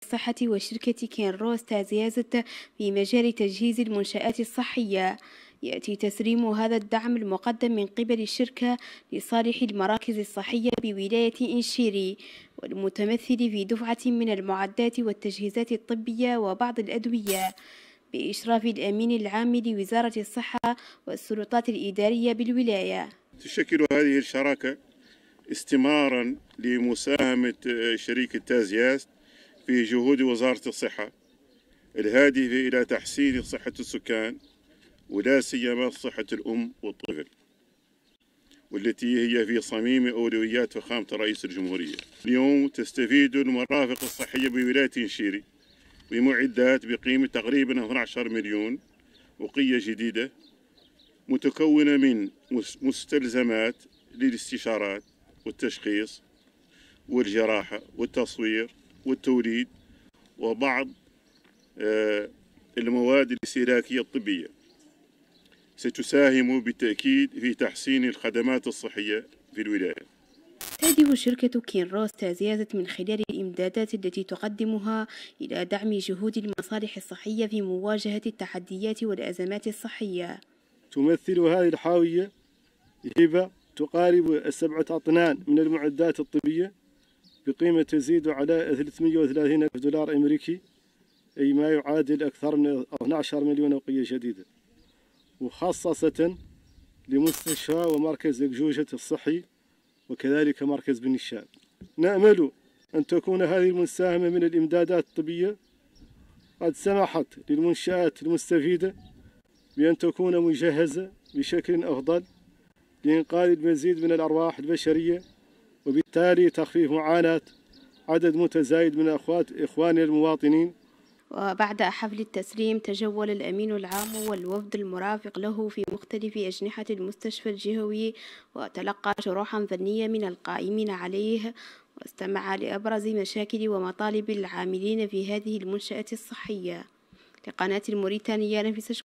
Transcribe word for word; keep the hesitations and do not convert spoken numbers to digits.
الصحة وشركة كينروس تعزيزت في مجال تجهيز المنشآت الصحية. يأتي تسريم هذا الدعم المقدم من قبل الشركة لصالح المراكز الصحية بولاية إنشيري، والمتمثل في دفعة من المعدات والتجهيزات الطبية وبعض الأدوية، بإشراف الأمين العام لوزارة الصحة والسلطات الإدارية بالولاية. تشكل هذه الشراكة استمرارا لمساهمة شركة تازياس في جهود وزارة الصحة الهادفة إلى تحسين صحة السكان ولا سيما صحة الأم والطفل، والتي هي في صميم أولويات فخامة رئيس الجمهورية. اليوم تستفيد المرافق الصحية بولاية إنشيري بمعدات بقيمة تقريبا اثني عشر مليون وقية جديدة، متكونة من مستلزمات للاستشارات والتشخيص والجراحة والتصوير والتوليد وبعض المواد الاستهلاكية الطبية، ستساهم بالتأكيد في تحسين الخدمات الصحية في الولاية. تهدف شركة كينروس تعزيزت من خلال الإمدادات التي تقدمها إلى دعم جهود المصالح الصحية في مواجهة التحديات والأزمات الصحية. تمثل هذه الحاوية هبة تقارب السبعة أطنان من المعدات الطبية بقيمة تزيد على ثلاثمئة وثلاثين ألف دولار أمريكي، أي ما يعادل أكثر من اثني عشر مليون وقية جديدة، مخصصة لمستشفى ومركز الجوجة الصحي وكذلك مركز بن الشام. نأمل أن تكون هذه المساهمة من الإمدادات الطبية قد سمحت للمنشآت المستفيدة بأن تكون مجهزة بشكل أفضل لإنقاذ المزيد من الأرواح البشرية، وبالتالي تخفيف معاناة عدد متزايد من أخوات إخواننا المواطنين. وبعد حفل التسليم تجول الأمين العام والوفد المرافق له في مختلف أجنحة المستشفى الجهوي، وتلقى شروحا فنية من القائمين عليه، واستمع لأبرز مشاكل ومطالب العاملين في هذه المنشأة الصحية. لقناة الموريتانية، نفس